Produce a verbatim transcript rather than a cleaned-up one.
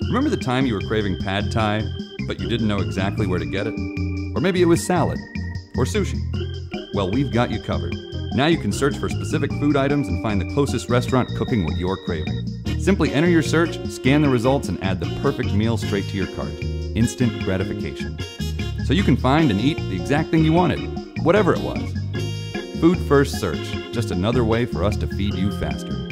Remember the time you were craving pad thai, but you didn't know exactly where to get it? Or maybe it was salad, or sushi. Well, we've got you covered. Now you can search for specific food items and find the closest restaurant cooking what you're craving. Simply enter your search, scan the results, and add the perfect meal straight to your cart. Instant gratification. So you can find and eat the exact thing you wanted, whatever it was. Food First Search, just another way for us to feed you faster.